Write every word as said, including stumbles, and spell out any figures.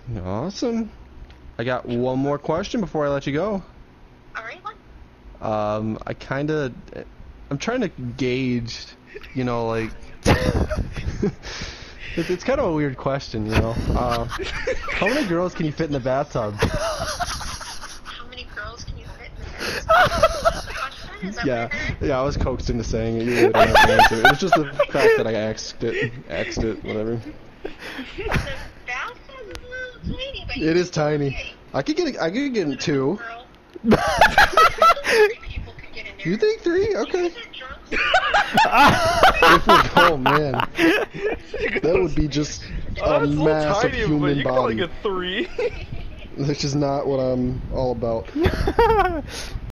Awesome. I got one more question before I let you go. Alright. Um, I kind of, I'm trying to gauge, you know, like, it's, it's kind of a weird question, you know. Uh, how many girls can you fit in the bathtub? How many girls can you fit in the bathtub? Is that Yeah, what yeah, I was coaxed into saying it. You really don't have to answer. It was just the fact that I asked it, asked it, whatever. The bathtub is a little tiny, but It is tiny. okay. I could get, I could get in two. Girl. Three people could get in there. You think three? Okay. These are drunks. If we- oh man, that would be just Oh, a it's a little massive tiny, but human you can probably body. get three. That's just not what I'm all about.